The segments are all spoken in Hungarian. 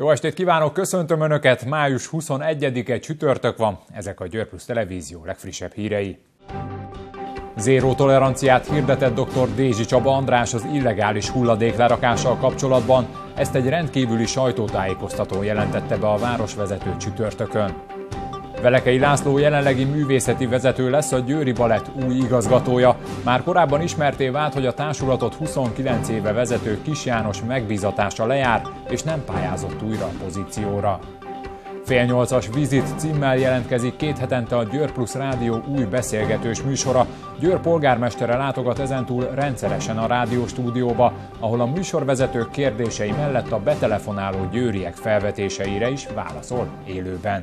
Jó estét kívánok, köszöntöm Önöket! Május 21-e csütörtök van, ezek a Győr Plusz Televízió legfrissebb hírei. Zéró toleranciát hirdetett dr. Dézsi Csaba András az illegális hulladéklerakással kapcsolatban, ezt egy rendkívüli sajtótájékoztatón jelentette be a városvezető csütörtökön. Velekei László jelenlegi művészeti vezető lesz a Győri Balett új igazgatója. Már korábban ismertté vált, hogy a társulatot 29 éve vezető Kis János megbízatása lejár, és nem pályázott újra a pozícióra. Fél 8-as Vizit címmel jelentkezik 2 hetente a Győr Plusz Rádió új beszélgetős műsora. Győr polgármestere látogat ezentúl rendszeresen a rádióstúdióba, ahol a műsorvezetők kérdései mellett a betelefonáló győriek felvetéseire is válaszol élőben.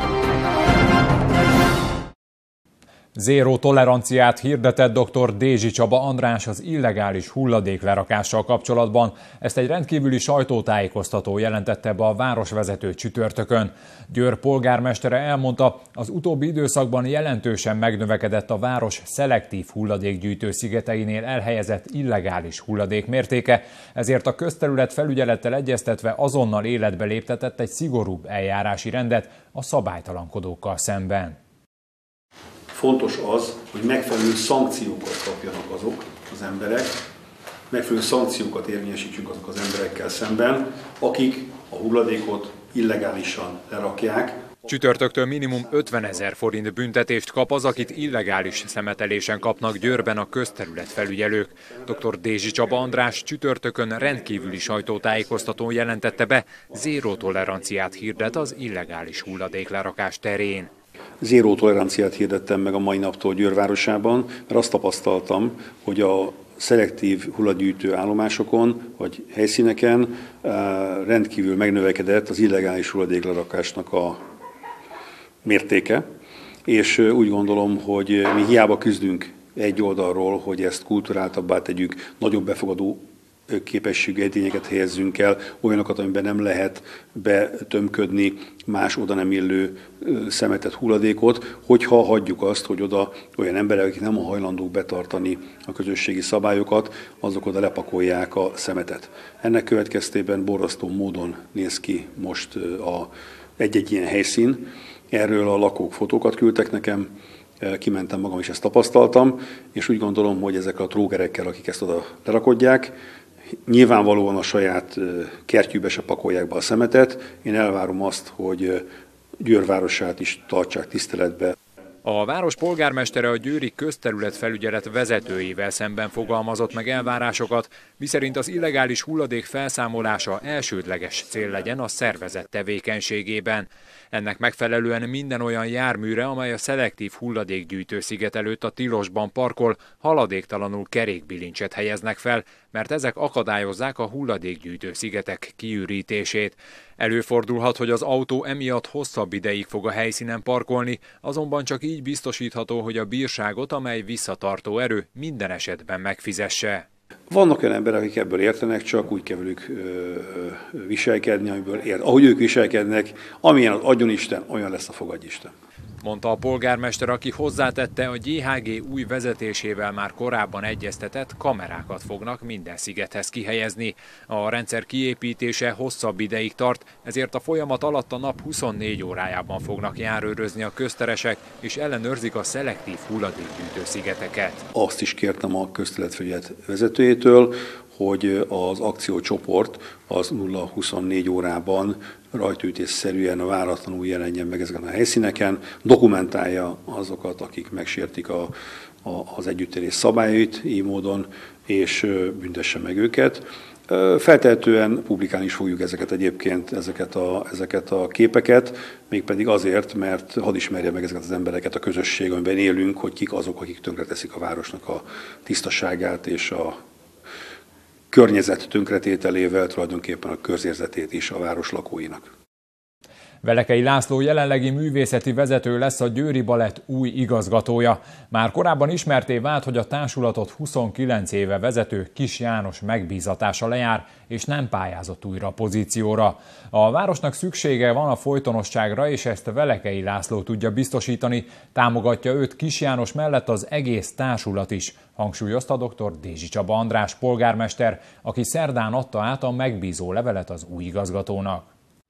Zéró toleranciát hirdetett dr. Dézsi Csaba András az illegális hulladéklerakással kapcsolatban. Ezt egy rendkívüli sajtótájékoztató jelentette be a városvezető csütörtökön. Győr polgármestere elmondta, az utóbbi időszakban jelentősen megnövekedett a város szelektív hulladékgyűjtő szigeteinél elhelyezett illegális hulladék mértéke, ezért a közterület felügyelettel egyeztetve azonnal életbe léptetett egy szigorúbb eljárási rendet a szabálytalankodókkal szemben. Fontos az, hogy megfelelő szankciókat kapjanak azok az emberek, megfelelő szankciókat érvényesítsünk azok az emberekkel szemben, akik a hulladékot illegálisan lerakják. Csütörtöktől minimum 50 000 forint büntetést kap az, akit illegális szemetelésen kapnak Győrben a közterület felügyelők. Dr. Dézsi Csaba András csütörtökön rendkívüli sajtótájékoztatón jelentette be, zéró toleranciát hirdet az illegális hulladéklerakás terén. Zéró toleranciát hirdettem meg a mai naptól Győr városában, mert azt tapasztaltam, hogy a szelektív hulladgyűjtő állomásokon vagy helyszíneken rendkívül megnövekedett az illegális hulladéklerakásnak a mértéke, és úgy gondolom, hogy mi hiába küzdünk egy oldalról, hogy ezt kulturáltabbá tegyük, nagyobb befogadó képességű edényeket helyezzünk el, olyanokat, amiben nem lehet betömködni más oda nem illő szemetet, hulladékot, hogyha hagyjuk azt, hogy oda olyan emberek, akik nem hajlandók betartani a közösségi szabályokat, azok oda lepakolják a szemetet. Ennek következtében borzasztó módon néz ki most egy-egy ilyen helyszín. Erről a lakók fotókat küldtek nekem, kimentem magam is, ezt tapasztaltam, és úgy gondolom, hogy ezek a trógerekkel, akik ezt oda lerakodják, nyilvánvalóan a saját kertjükbe se pakolják be a szemetet. Én elvárom azt, hogy Győr városát is tartsák tiszteletbe. A város polgármestere a győri közterületfelügyelet vezetőivel szemben fogalmazott meg elvárásokat, miszerint az illegális hulladék felszámolása elsődleges cél legyen a szervezet tevékenységében. Ennek megfelelően minden olyan járműre, amely a szelektív hulladékgyűjtő sziget előtt a tilosban parkol, haladéktalanul kerékbilincset helyeznek fel, mert ezek akadályozzák a hulladékgyűjtő szigetek kiürítését. Előfordulhat, hogy az autó emiatt hosszabb ideig fog a helyszínen parkolni, azonban csak így biztosítható, hogy a bírságot, amely visszatartó erő, minden esetben megfizesse. Vannak olyan emberek, akik ebből értenek, csak úgy kell velük viselkedni, amiből ahogy ők viselkednek, amilyen az adjon Isten, olyan lesz a fogadj Isten. Mondta a polgármester, aki hozzátette, a GHG új vezetésével már korábban egyeztetett, kamerákat fognak minden szigethez kihelyezni. A rendszer kiépítése hosszabb ideig tart, ezért a folyamat alatt a nap 24 órájában fognak járőrözni a közteresek, és ellenőrzik a szelektív hulladékgyűjtő szigeteket. Azt is kértem a közterületfelügyelet vezetőjétől, hogy az akciócsoport az 0-24 órában rajtütésszerűen váratlanul jelenjen meg ezeken a helyszíneken, dokumentálja azokat, akik megsértik az együttélés szabályait így módon, és büntesse meg őket. Feltehetően publikálni is fogjuk ezeket a képeket, mégpedig azért, mert hadd ismerje meg ezeket az embereket a közösség, amiben élünk, hogy kik azok, akik tönkreteszik a városnak a tisztaságát és a környezet tönkretételével tulajdonképpen a közérzetét is a város lakóinak. Velekei László jelenlegi művészeti vezető lesz a Győri Balett új igazgatója. Már korábban ismertté vált, hogy a társulatot 29 éve vezető Kis János megbízatása lejár, és nem pályázott újra a pozícióra. A városnak szüksége van a folytonosságra, és ezt Velekei László tudja biztosítani. Támogatja őt Kis János mellett az egész társulat is, hangsúlyozta dr. Dézsi Csaba András polgármester, aki szerdán adta át a megbízó levelet az új igazgatónak.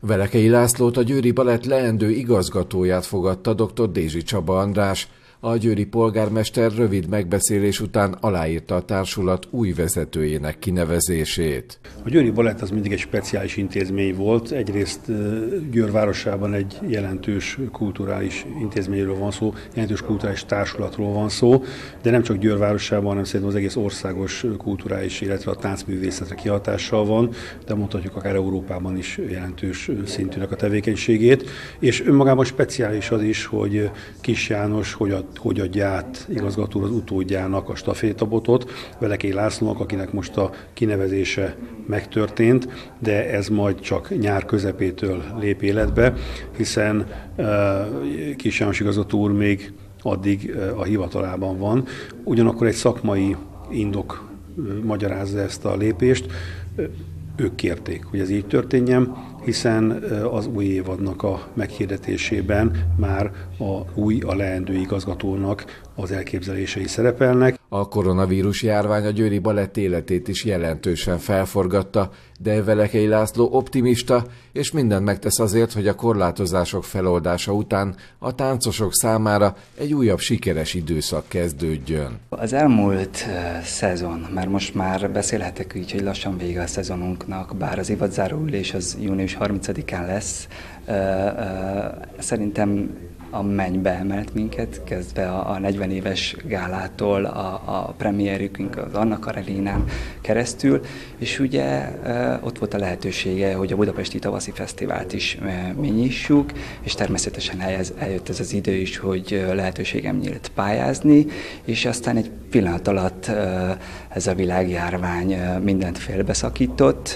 Velekei Lászlót, a Győri Balett leendő igazgatóját fogadta dr. Dézsi Csaba András. A győri polgármester rövid megbeszélés után aláírta a társulat új vezetőjének kinevezését. A Győri Balett az mindig egy speciális intézmény volt. Egyrészt Győr városában egy jelentős kulturális intézményről van szó, jelentős kulturális társulatról van szó, de nem csak Győr városában, hanem szerintem az egész országos kulturális életre, a táncművészetre kihatással van, de mondhatjuk akár Európában is jelentős szintűnek a tevékenységét. És önmagában speciális az is, hogy Kiss János hogy adja át igazgató az utódjának a stafétabotot, Velekei Lászlónak, akinek most a kinevezése megtörtént, de ez majd csak nyár közepétől lép életbe, hiszen Kiss János igazgató úr még addig a hivatalában van. Ugyanakkor egy szakmai indok magyarázza ezt a lépést. Ők kérték, hogy ez így történjen, hiszen az új évadnak a meghirdetésében már a leendő igazgatónak az elképzelései szerepelnek. A koronavírus járvány a Győri Balett életét is jelentősen felforgatta, de Velekei László optimista, és mindent megtesz azért, hogy a korlátozások feloldása után a táncosok számára egy újabb sikeres időszak kezdődjön. Az elmúlt szezon, mert most már beszélhetek így, hogy lassan vége a szezonunknak, bár az évadzáró ülés az június 30-án lesz, szerintem a mennybe emelt minket, kezdve a 40 éves gálától, a premierjükünk az Anna Karelinán keresztül, és ugye ott volt a lehetősége, hogy a Budapesti Tavaszi Fesztivált is mi nyissuk, és természetesen eljött ez az idő is, hogy lehetőségem nyílt pályázni, és aztán egy pillanat alatt ez a világjárvány mindent félbeszakított.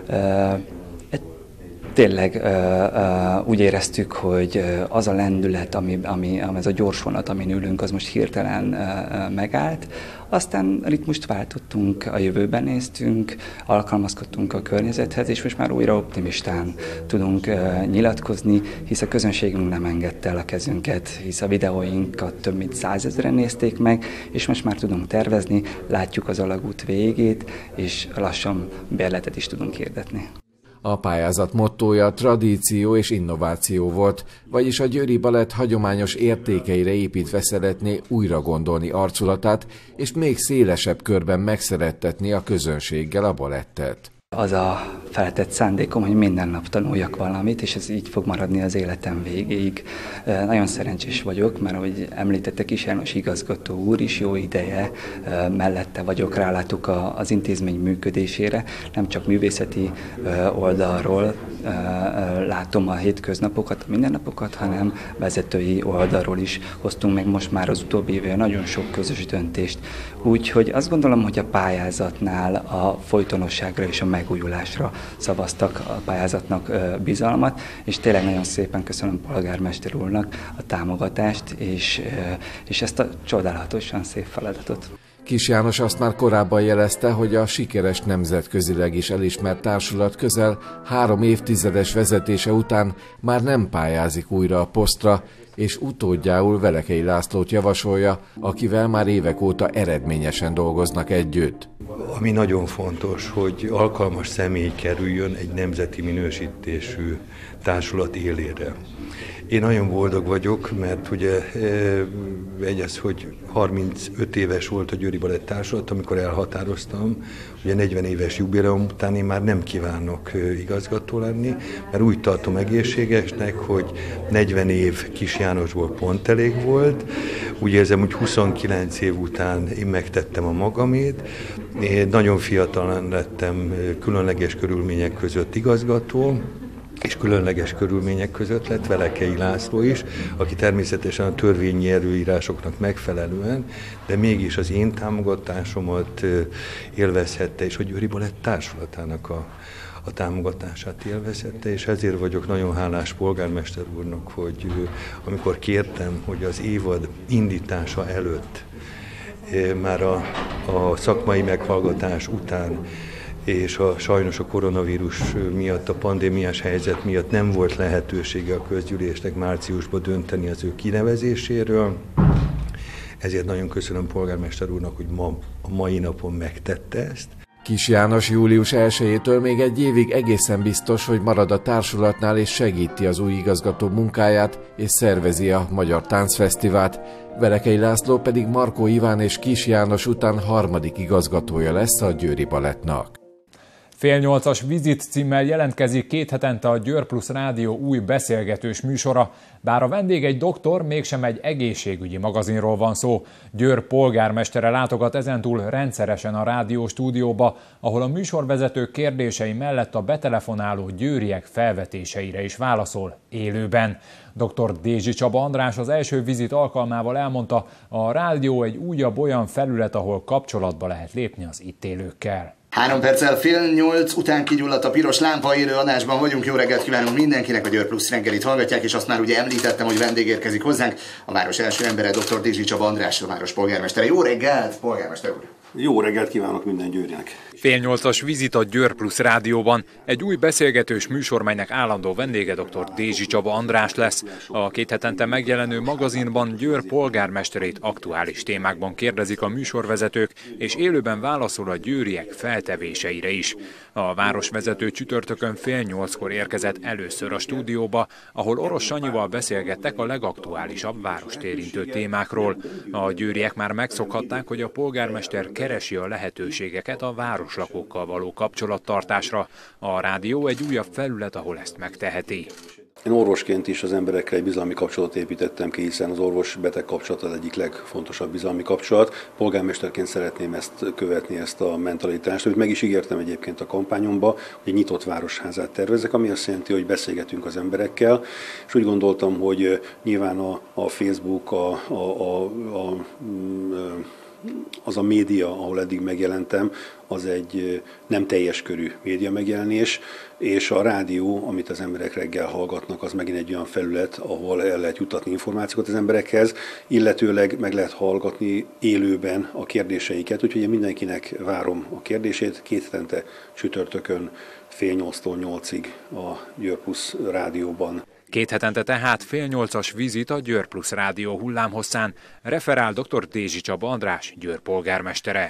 Tényleg úgy éreztük, hogy az a lendület, ami ez a gyorsvonat, amin ülünk, az most hirtelen megállt. Aztán ritmust váltottunk, a jövőben néztünk, alkalmazkodtunk a környezethez, és most már újra optimistán tudunk nyilatkozni, hisz a közönségünk nem engedte el a kezünket, hisz a videóinkat több mint 100 000-en nézték meg, és most már tudunk tervezni, látjuk az alagút végét, és lassan bérletet is tudunk hirdetni. A pályázat mottója tradíció és innováció volt, vagyis a Győri Balett hagyományos értékeire építve szeretné újra gondolni arculatát, és még szélesebb körben megszerettetni a közönséggel a balettet. Az a feltett szándékom, hogy minden nap tanuljak valamit, és ez így fog maradni az életem végéig. Nagyon szerencsés vagyok, mert ahogy említette Kiss János igazgató úr is, jó ideje mellette vagyok, rálátok az intézmény működésére, nem csak művészeti oldalról látom a hétköznapokat, a mindennapokat, hanem vezetői oldalról is hoztunk meg most már az utóbbi évben nagyon sok közös döntést. Úgyhogy azt gondolom, hogy a pályázatnál a folytonosságra és a megújulásra szavaztak a pályázatnak bizalmat, és tényleg nagyon szépen köszönöm polgármester úrnak a támogatást, és ezt a csodálatosan szép feladatot. Kiss János azt már korábban jelezte, hogy a sikeres nemzetközileg is elismert társulat közel 3 évtizedes vezetése után már nem pályázik újra a posztra, és utódjául Velekei Lászlót javasolja, akivel már évek óta eredményesen dolgoznak együtt. Ami nagyon fontos, hogy alkalmas személy kerüljön egy nemzeti minősítésű társulat élére. Én nagyon boldog vagyok, mert ugye ez, hogy 35 éves volt a Győri Balett Társulat, amikor elhatároztam, ugye 40 éves jubileum után én már nem kívánok igazgató lenni, mert úgy tartom egészségesnek, hogy 40 év Kiss Jánosból pont elég volt. Úgy érzem, hogy 29 év után én megtettem a magamét. Én nagyon fiatalan lettem, különleges körülmények között igazgató, és különleges körülmények között lett Velekei László is, aki természetesen a törvényi előírásoknak megfelelően, de mégis az én támogatásomat élvezhette, és a Győri Balett Társulatának a támogatását élvezhette, és ezért vagyok nagyon hálás polgármester úrnak, hogy amikor kértem, hogy az évad indítása előtt, már a szakmai meghallgatás után, és sajnos a koronavírus miatt, a pandémiás helyzet miatt nem volt lehetősége a közgyűlésnek márciusban dönteni az ő kinevezéséről. Ezért nagyon köszönöm polgármester úrnak, hogy a mai napon megtette ezt. Kis János július 1-től még egy évig egészen biztos, hogy marad a társulatnál és segíti az új igazgató munkáját és szervezi a Magyar Táncfesztivált. Verekei László pedig Markó Iván és Kis János után harmadik igazgatója lesz a Győri Balettnak. 7:30 Vizit címmel jelentkezik 2 hetente a Győr Plusz Rádió új beszélgetős műsora. Bár a vendég egy doktor, mégsem egy egészségügyi magazinról van szó. Győr polgármestere látogat ezentúl rendszeresen a rádió stúdióba, ahol a műsorvezetők kérdései mellett a betelefonáló győriek felvetéseire is válaszol élőben. Dr. Dézsi Csaba András az első Vizit alkalmával elmondta, a rádió egy újabb olyan felület, ahol kapcsolatba lehet lépni az itt élőkkel. 3 perccel 7:30 után kigyulladt a piros lámpa, élő adásban vagyunk. Jó reggelt kívánunk mindenkinek, a Győr Plusz reggelit hallgatják, és azt már ugye említettem, hogy vendég érkezik hozzánk. A város első embere, dr. Dézsi Csaba András, a város polgármestere. Jó reggelt, polgármester úr! Jó reggelt kívánok minden győrinek! 7:30 Vizit a Győr Plusz Rádióban. Egy új beszélgetős műsor, melynek állandó vendége dr. Dézsi Csaba András lesz. A 2 hetente megjelenő magazinban Győr polgármesterét aktuális témákban kérdezik a műsorvezetők, és élőben válaszol a győriek feltevéseire is. A városvezető csütörtökön 7:30-kor érkezett először a stúdióba, ahol Orosz Sanyival beszélgettek a legaktuálisabb várost érintő témákról. A győriek már megszokhatták, hogy a polgármester keresi a lehetőségeket a városlakókkal való kapcsolattartásra. A rádió egy újabb felület, ahol ezt megteheti. Én orvosként is az emberekkel egy bizalmi kapcsolatot építettem ki, hiszen az orvos-beteg kapcsolat az egyik legfontosabb bizalmi kapcsolat. Polgármesterként szeretném ezt követni, ezt a mentalitást, amit meg is ígértem egyébként a kampányomba, hogy egy nyitott városházát tervezek, ami azt jelenti, hogy beszélgetünk az emberekkel, és úgy gondoltam, hogy nyilván a Facebook, az a média, ahol eddig megjelentem, az egy nem teljes körű média megjelenés, és a rádió, amit az emberek reggel hallgatnak, az megint egy olyan felület, ahol el lehet juttatni információkat az emberekhez, illetőleg meg lehet hallgatni élőben a kérdéseiket, úgyhogy én mindenkinek várom a kérdését, 2 hetente csütörtökön 7:30-tól 8-ig a Győr Plusz Rádióban. 2 hetente tehát 7:30 Vizit a Győr Plusz Rádió hullámhosszán, referál dr. Dézsi Csaba András, Győr polgármestere.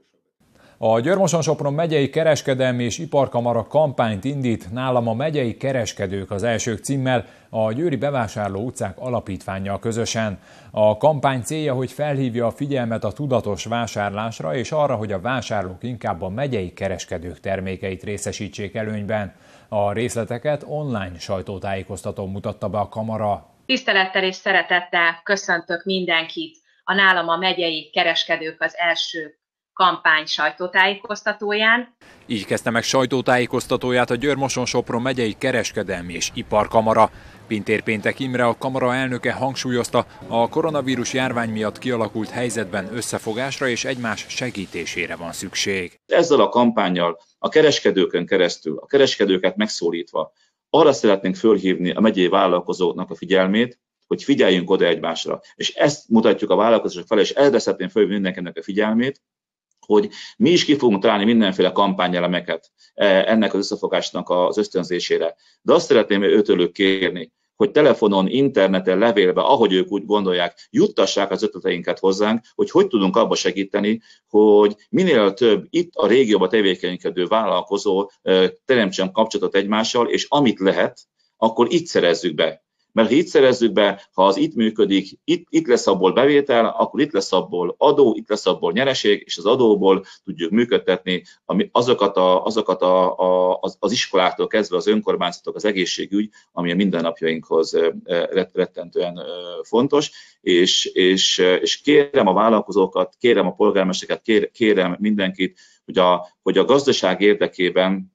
A Győr-Moson-Sopron megyei kereskedelmi és iparkamara kampányt indít, nálam a megyei kereskedők az elsők címmel, a Győri Bevásárló utcák alapítvánnyal közösen. A kampány célja, hogy felhívja a figyelmet a tudatos vásárlásra és arra, hogy a vásárlók inkább a megyei kereskedők termékeit részesítsék előnyben. A részleteket online sajtótájékoztatón mutatta be a kamara. Tisztelettel és szeretettel köszöntök mindenkit a nálam a megyei kereskedők az első kampány sajtótájékoztatóján. Így kezdte meg sajtótájékoztatóját a Győr-Moson-Sopron megyei kereskedelmi és iparkamara. Pintér Péntek Imre, a kamara elnöke hangsúlyozta, a koronavírus járvány miatt kialakult helyzetben összefogásra és egymás segítésére van szükség. Ezzel a kampánnyal a kereskedőkön keresztül, a kereskedőket megszólítva arra szeretnénk fölhívni a megyei vállalkozóknak a figyelmét, hogy figyeljünk oda egymásra. És ezt mutatjuk a vállalkozások felé, és erre szeretném fölhívni mindenkinek a figyelmét, hogy mi is ki fogunk találni mindenféle kampányelemeket ennek az összefogásnak az ösztönzésére. De azt szeretném őtőlük kérni, hogy telefonon, interneten, levélbe, ahogy ők úgy gondolják, juttassák az ötleteinket hozzánk, hogy tudunk abba segíteni, hogy minél több itt a régióban tevékenykedő vállalkozó teremtsen kapcsolatot egymással, és amit lehet, akkor itt szerezzük be. Mert ha itt szerezzük be, ha az itt működik, itt lesz abból bevétel, akkor itt lesz abból adó, itt lesz abból nyereség, és az adóból tudjuk működtetni azokat az iskoláktól kezdve az önkormányzatok, az egészségügy, ami a mindennapjainkhoz rettentően fontos, és kérem a vállalkozókat, kérem a polgármestereket, kérem mindenkit, hogy a gazdaság érdekében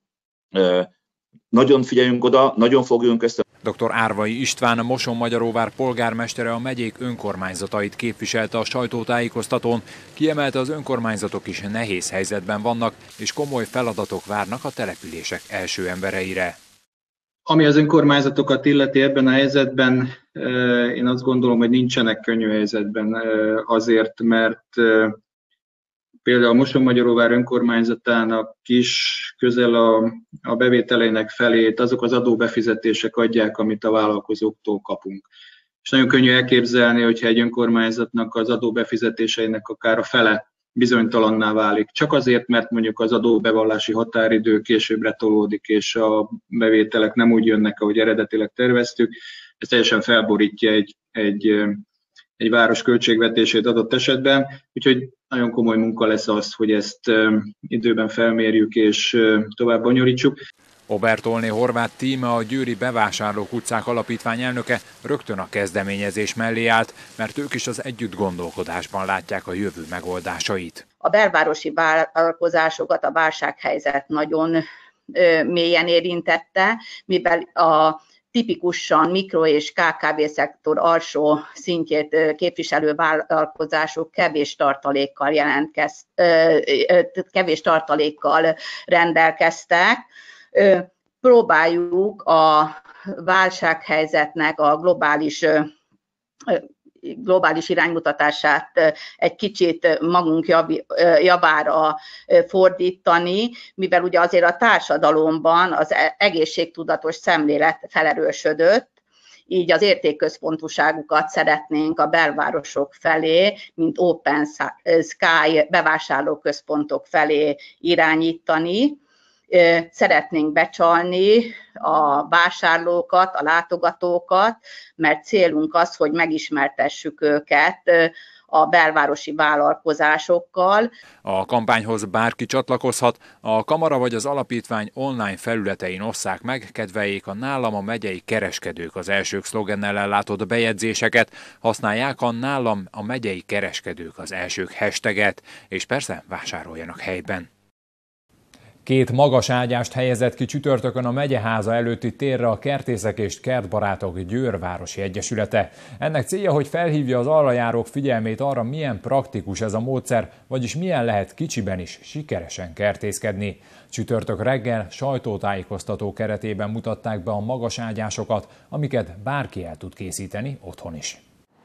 nagyon figyeljünk oda, nagyon fogjunk össze. Dr. Árvai István, a Moson-Magyaróvár polgármestere a megyék önkormányzatait képviselte a sajtótájékoztatón, kiemelte, az önkormányzatok is nehéz helyzetben vannak, és komoly feladatok várnak a települések első embereire. Ami az önkormányzatokat illeti ebben a helyzetben, én azt gondolom, hogy nincsenek könnyű helyzetben azért, mert például a Moson-Magyaróvár önkormányzatának is közel a bevételeinek felét azok az adóbefizetések adják, amit a vállalkozóktól kapunk. És nagyon könnyű elképzelni, hogyha egy önkormányzatnak az adóbefizetéseinek akár a fele bizonytalanná válik. Csak azért, mert mondjuk az adóbevallási határidő későbbre tolódik, és a bevételek nem úgy jönnek, ahogy eredetileg terveztük, ez teljesen felborítja egy város költségvetését adott esetben, úgyhogy nagyon komoly munka lesz az, hogy ezt időben felmérjük és tovább bonyolítsuk. Obertolné Horváth Tíme, a Győri Bevásárlók Utcák Alapítvány elnöke rögtön a kezdeményezés mellé állt, mert ők is az együttgondolkodásban látják a jövő megoldásait. A belvárosi vállalkozásokat a válsághelyzet nagyon mélyen érintette, mivel a tipikusan mikro- és KKV-szektor alsó szintjét képviselő vállalkozások kevés tartalékkal rendelkeztek. Próbáljuk a válsághelyzetnek a globális iránymutatását egy kicsit magunk javára fordítani, mivel ugye azért a társadalomban az egészségtudatos szemlélet felerősödött, így az értékközpontúságukat szeretnénk a belvárosok felé, mint Open Sky bevásárlóközpontok felé irányítani. Szeretnénk becsalni a vásárlókat, a látogatókat, mert célunk az, hogy megismertessük őket a belvárosi vállalkozásokkal. A kampányhoz bárki csatlakozhat, a kamara vagy az alapítvány online felületein osszák meg, kedveljék a Nálam a megyei kereskedők az elsők szlogennel ellátott bejegyzéseket, használják a Nálam a megyei kereskedők az elsők hashtaget, és persze vásároljanak helyben. 2 magas ágyást helyezett ki csütörtökön a megyeháza előtti térre a Kertészek és Kertbarátok Győr Városi Egyesülete. Ennek célja, hogy felhívja az arrajárók figyelmét arra, milyen praktikus ez a módszer, vagyis milyen lehet kicsiben is sikeresen kertészkedni. Csütörtök reggel sajtótájékoztató keretében mutatták be a magas ágyásokat, amiket bárki el tud készíteni otthon is.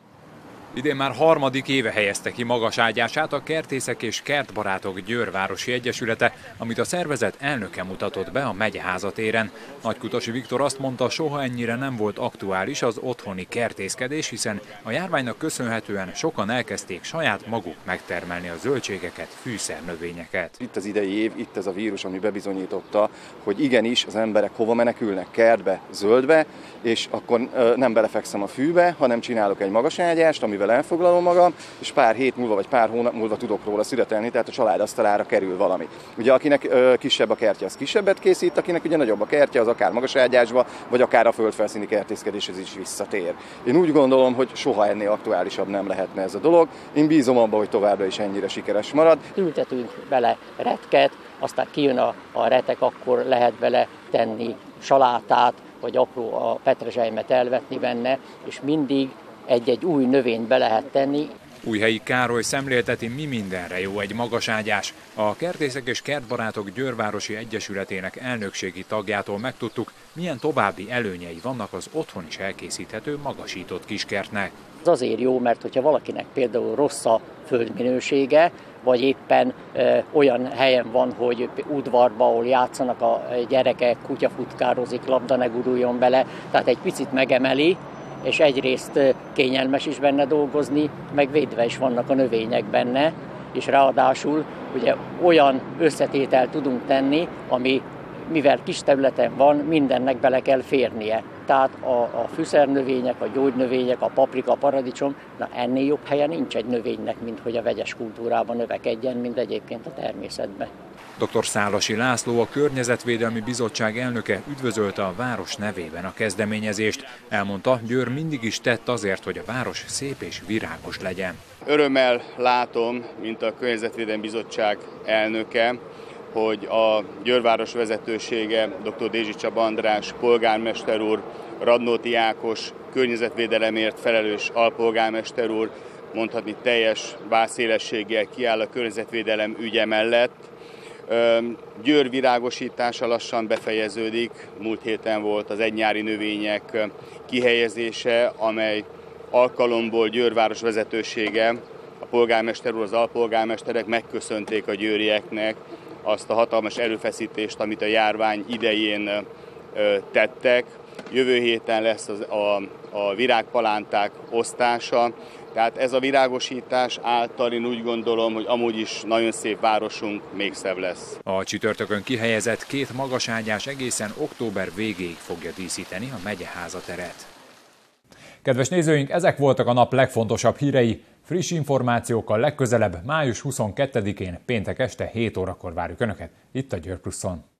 Idén már 3. éve helyezte ki magas ágyását a Kertészek és Kertbarátok Győr Városi Egyesülete, amit a szervezet elnöke mutatott be a megyeháza téren. Nagykutasi Viktor azt mondta, soha ennyire nem volt aktuális az otthoni kertészkedés, hiszen a járványnak köszönhetően sokan elkezdték saját maguk megtermelni a zöldségeket, fűszernövényeket. Itt az idei év, itt ez a vírus, ami bebizonyította, hogy igenis az emberek hova menekülnek, kertbe, zöldbe, és akkor nem belefekszem a fűbe, hanem csinálok egy magas ágyást, amivel elfoglalom magam, és pár hét múlva vagy pár hónap múlva tudok róla születelni, tehát a család asztalára kerül valami. Ugye akinek kisebb a kertje, az kisebbet készít, akinek ugye nagyobb a kertje, az akár magas ágyásba, vagy akár a földfelszíni kertészkedéshez is visszatér. Én úgy gondolom, hogy soha ennél aktuálisabb nem lehetne ez a dolog. Én bízom abban, hogy továbbra is ennyire sikeres marad. Ültetünk bele retket, aztán kijön a retek, akkor lehet bele tenni salátát, vagy apró a petrezselymet elvetni benne, és mindig egy-egy új növényt be lehet tenni. Újhelyi Károly szemlélteti, mi mindenre jó egy magas ágyás. A Kertészek és Kertbarátok Győr Városi Egyesületének elnökségi tagjától megtudtuk, milyen további előnyei vannak az otthon is elkészíthető magasított kiskertnek. Ez azért jó, mert hogyha valakinek például rossz a földminősége, vagy éppen olyan helyen van, hogy udvarban, ahol játszanak a gyerekek, kutya futkározik, labda ne guruljon bele, tehát egy picit megemeli, és egyrészt kényelmes is benne dolgozni, meg védve is vannak a növények benne, és ráadásul ugye olyan összetételt tudunk tenni, ami mivel kis területen van, mindennek bele kell férnie. Tehát a fűszernövények, a gyógynövények, a paprika, a paradicsom, na ennél jobb helye nincs egy növénynek, mint hogy a vegyes kultúrában növekedjen, mint egyébként a természetben. Dr. Szálasi László, a Környezetvédelmi Bizottság elnöke üdvözölte a város nevében a kezdeményezést. Elmondta, Győr mindig is tett azért, hogy a város szép és virágos legyen. Örömmel látom, mint a Környezetvédelmi Bizottság elnöke, hogy a Győrváros vezetősége, dr. Dézsi Csaba András polgármester úr, Radnóti Ákos környezetvédelemért felelős alpolgármester úr, mondhatni teljes bárszélességgel kiáll a környezetvédelem ügye mellett. Győr virágosítása lassan befejeződik. Múlt héten volt az egynyári növények kihelyezése, amely alkalomból Győrváros vezetősége, a polgármester úr, az alpolgármesterek megköszönték a győrieknek azt a hatalmas erőfeszítést, amit a járvány idején tettek. Jövő héten lesz a virágpalánták osztása, Tehát ez a virágosítás által én úgy gondolom, hogy amúgy is nagyon szép városunk még szebb lesz. A csütörtökön kihelyezett 2 magaságyás egészen október végéig fogja díszíteni a megyeháza teret. Kedves nézőink, ezek voltak a nap legfontosabb hírei. Friss információkkal legközelebb május 22-én péntek este 7 órakor várjuk Önöket itt a Győr Pluszon.